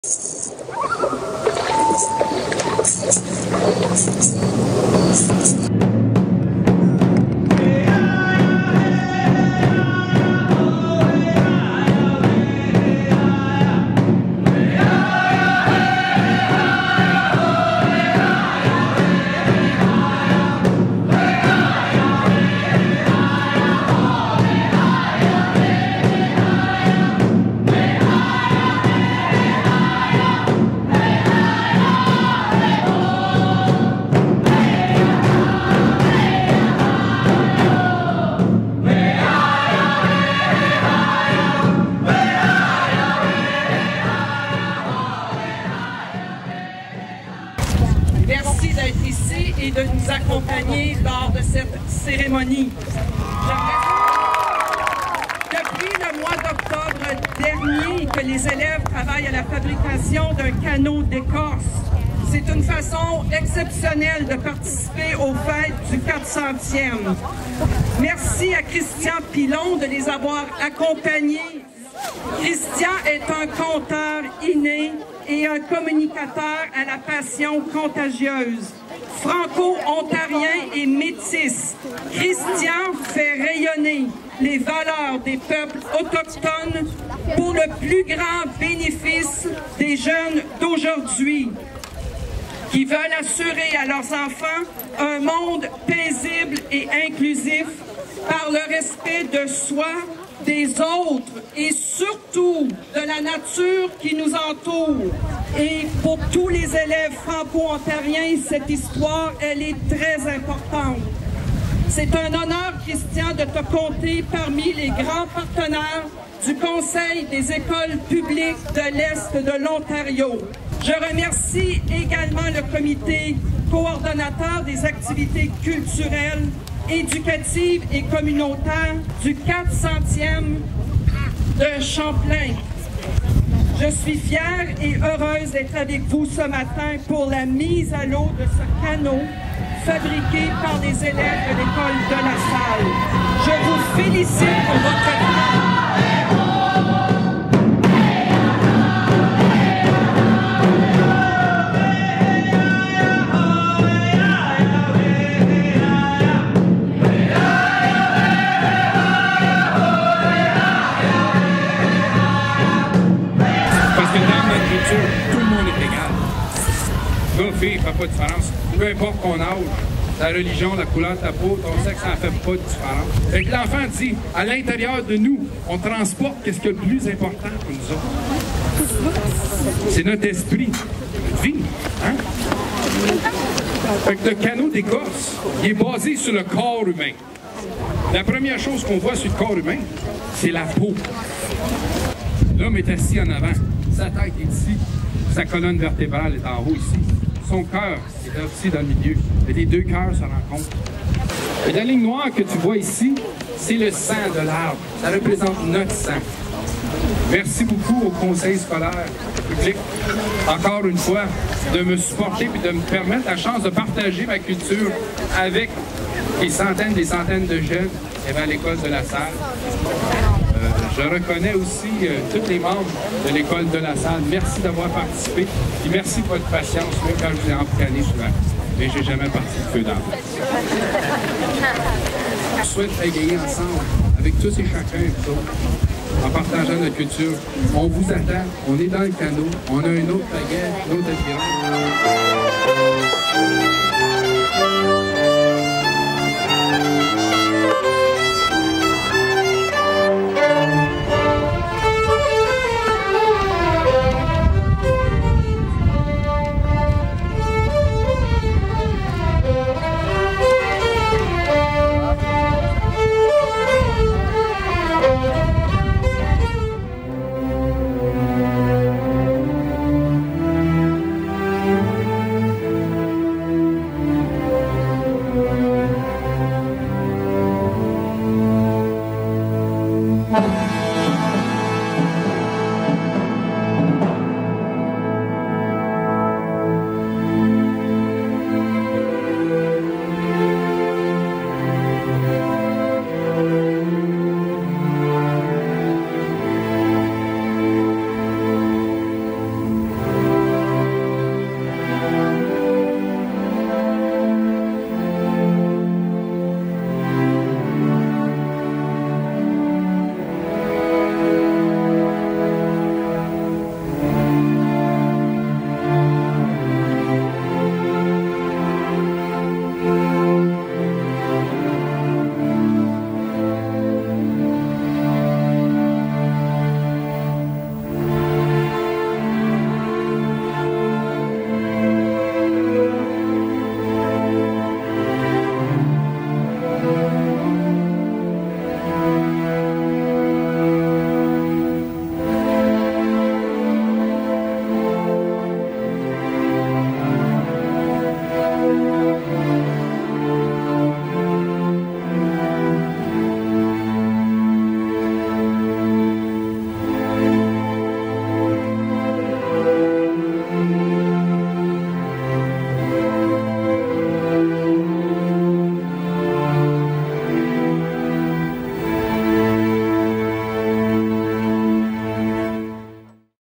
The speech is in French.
Merci d'être ici et de nous accompagner lors de cette cérémonie. Depuis le mois d'octobre dernier que les élèves travaillent à la fabrication d'un canot d'écorce. C'est une façon exceptionnelle de participer aux fêtes du 400e. Merci à Christian Pilon de les avoir accompagnés. Christian est un conteur inné et un communicateur à la passion contagieuse. Franco-ontarien et métis, Christian fait rayonner les valeurs des peuples autochtones pour le plus grand bénéfice des jeunes d'aujourd'hui, qui veulent assurer à leurs enfants un monde paisible et inclusif par le respect de soi, des autres et surtout de la nature qui nous entoure. Et pour tous les élèves franco-ontariens, cette histoire, elle est très importante. C'est un honneur, Christian, de te compter parmi les grands partenaires du Conseil des écoles publiques de l'Est de l'Ontario. Je remercie également le comité coordonnateur des activités culturelles, éducatives et communautaires du 400e de Champlain. Je suis fière et heureuse d'être avec vous ce matin pour la mise à l'eau de ce canot fabriqué par des élèves de l'école de la Salle. Je vous félicite pour votre travail. Tout le monde est égal. Gars, filles, ça fait pas de différence. Peu importe ton âge, ta religion, la couleur de ta peau, ton sexe, ça ne fait pas de différence. Fait que l'enfant dit, à l'intérieur de nous, on transporte qu'est-ce qui est le plus important pour nous autres. C'est notre esprit, notre vie. Hein? Fait que le canot d'écorce, il est basé sur le corps humain. La première chose qu'on voit sur le corps humain, c'est la peau. L'homme est assis en avant. Sa tête est ici, sa colonne vertébrale est en haut ici. Son cœur est aussi dans le milieu. Et les deux cœurs se rencontrent. Et la ligne noire que tu vois ici, c'est le sang de l'arbre. Ça représente notre sang. Merci beaucoup au conseil scolaire public, encore une fois, de me supporter et de me permettre la chance de partager ma culture avec des centaines de jeunes à l'école de la Salle. Je reconnais aussi tous les membres de l'école de la Salle. Merci d'avoir participé et merci pour votre patience, même quand je vous ai empicané souvent. Mais je n'ai jamais parti de feu d'enfant. Je souhaite égayer ensemble, avec tous et chacun, vous autres, en partageant notre culture. On vous attend, on est dans le canot, on a un autre baguette, un autre avion.